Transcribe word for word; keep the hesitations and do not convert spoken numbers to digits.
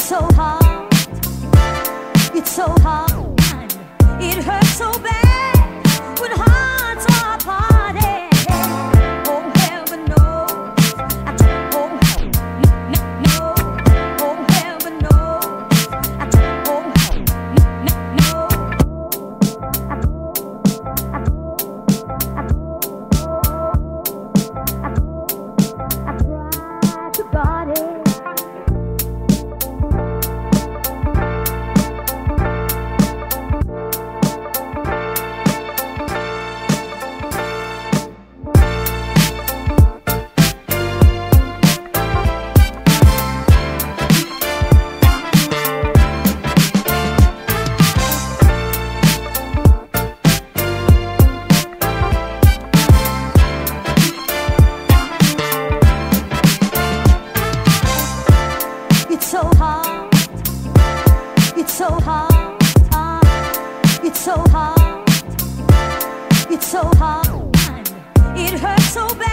so hard, it's so hard, it hurts so bad when hearts are parted. Oh heaven knows, I don't, oh no, no, no, oh heaven knows, I don't, oh no, no, no, I tried to guard it. It's so hard, it's so hard, it's so hard, it's so hard, it hurts so bad.